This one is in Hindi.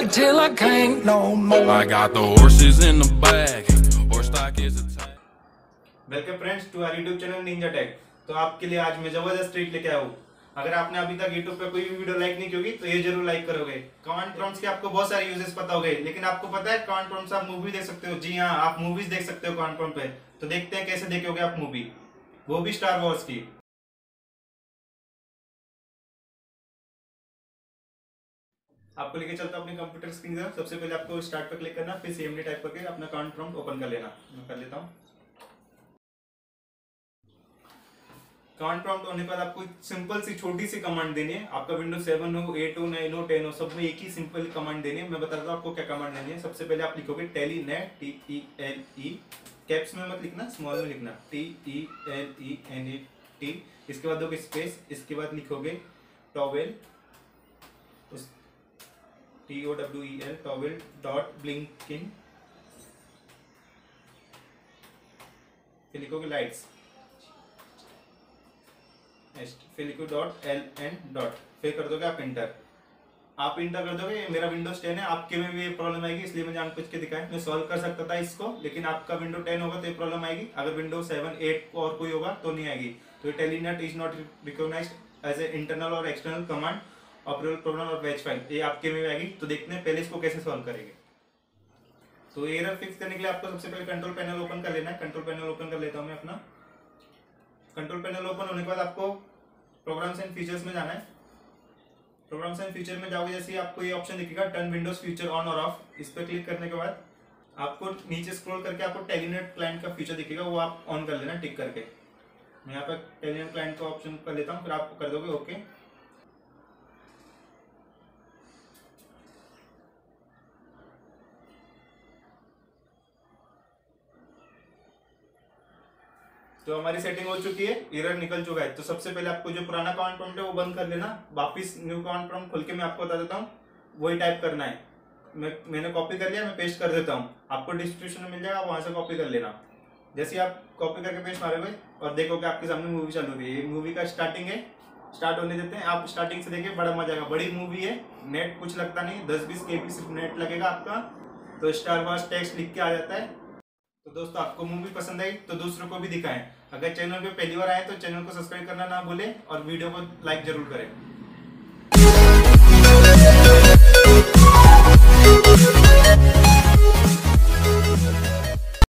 till I can't no more. I got the horses in the back. Horse stock is a tag. Welcome friends to our YouTube channel ninja tech. तो आपके लिए आज मैं जबरदस्त ट्रीट लेके आया हूँ। अगर आपने अभी तक यूट्यूब पे कोई भी वीडियो लाइक नहीं की होगी तो ये जरूर लाइक करोगे। कमांड प्रॉम्प्ट्स के आपको बहुत सारे यूजेस पता होंगे, लेकिन आपको पता है कमांड प्रॉम्प्ट्स आप मूवी देख सकते हो। जी हाँ, आप मूवीज देख सकते हो कमांड प्रॉम्प्ट पे। तो देखते हैं कैसे देखोगे आप मूवी, वो भी स्टार वॉर्स की। आपको लेके चलता हूं अपने कंप्यूटर स्क्रीन पर। सबसे पहले आपको स्टार्ट पर क्लिक करना, फिर CMD टाइप करके अपना कमांड प्रॉम्प्ट ओपन कर लेना। मैं कर लेता हूं। कमांड प्रॉम्प्ट होने के बाद आपको सिंपल सी छोटी सी कमांड देनी है। आपका विंडोज 7 हो, 8 हो, 9 हो, 10 हो, सब में एक ही सिंपल कमांड देनी है। मैं बताता हूं आपको क्या कमांड देनी है। सबसे पहले आप लिखोगे टेलीनेट, TELE, कैप्स में मत लिखना, स्मॉल में लिखना, TELENET। इसके बाद दोगे स्पेस, इसके बाद लिखोगे towel, TOWEL, towel dot blinking, फिर लिखोगे लाइट्स, फिर लिखो डॉट LN डॉट, फिर कर दोगे आप इंटर। आप इंटर कर दोगे। मेरा विंडोज 10 है, आपके में भी ये प्रॉब्लम आएगी, इसलिए मैं जानबूझ के दिखाया। मैं सॉल्व कर सकता था इसको, लेकिन आपका विंडो 10 होगा तो ये प्रॉब्लम आएगी। अगर विंडोज 7, 8 और कोई होगा तो नहीं आएगी। तो ये telnet is not recognised as a internal और एक्सटर्नल कमांड, ऑपरेटिंग प्रोग्राम और बैच फाइल, ये आपके में आएगी। तो देखते हैं पहले इसको कैसे सॉल्व करेंगे। तो एरर फिक्स करने के लिए आपको सबसे पहले कंट्रोल पैनल ओपन कर लेना है। कंट्रोल पैनल ओपन कर लेता हूं मैं अपना। कंट्रोल पैनल ओपन होने के बाद आपको प्रोग्राम्स एंड फीचर्स में जाना है। प्रोग्राम्स एंड फीचर में जाओगे जैसे आपको ये ऑप्शन दिखेगा टर्न विंडोज फीचर ऑन और ऑफ। इस पर क्लिक करने के बाद आपको नीचे स्क्रॉल करके आपको टेलीनेट क्लाइंट का फीचर दिखेगा, वो आप ऑन कर लेना टिक करके। मैं यहाँ पर टेलीनेट क्लाइंट का ऑप्शन कर लेता हूँ, फिर आप कर दोगे ओके। तो हमारी सेटिंग हो चुकी है, एरर निकल चुका है। तो सबसे पहले आपको जो पुराना कमांड प्रॉम्प्ट है वो बंद कर लेना। वापिस न्यू कमांड प्रॉम्प्ट खोल के मैं आपको बता देता हूँ, वही टाइप करना है। मैंने कॉपी कर लिया, मैं पेस्ट कर देता हूँ। आपको डिस्क्रिप्शन में मिल जाएगा, वहां से कॉपी कर लेना। जैसे आप कॉपी करके पेस्ट मारोगे और देखोगे आपके सामने मूवी चालू हुई है। ये मूवी का स्टार्टिंग है, स्टार्ट होने देते हैं। आप स्टार्टिंग से देखिए, बड़ा मजा आएगा। बड़ी मूवी है, नेट कुछ लगता नहीं, 10-20 KB सिर्फ नेट लगेगा आपका। तो स्टार वॉर्स टेक्स्ट लिख के आ जाता है। तो दोस्तों आपको मूवी पसंद आई तो दूसरों को भी दिखाएं। अगर चैनल पे पहली बार आए तो चैनल को सब्सक्राइब करना ना भूलें और वीडियो को लाइक जरूर करें।